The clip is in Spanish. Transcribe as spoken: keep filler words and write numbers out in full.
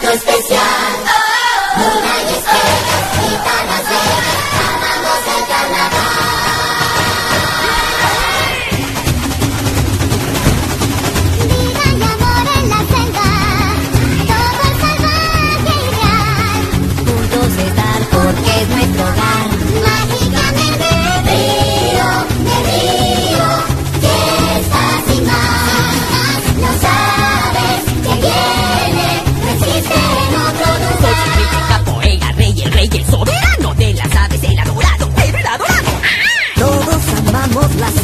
acto especial. Luna y estrellas, gitanas bellas, amamos el carnaval. Vida y amor en la selva, todo es salvaje y real. Juntos estar porque es nuestro hogar. Mágicamente río, de río, fiesta sin más. No sabes que viene, no existe en otro lugar. Capoeira, rey, el rey, el soberano de las aves, el adorado, Pedro el adorado. Todos amamos las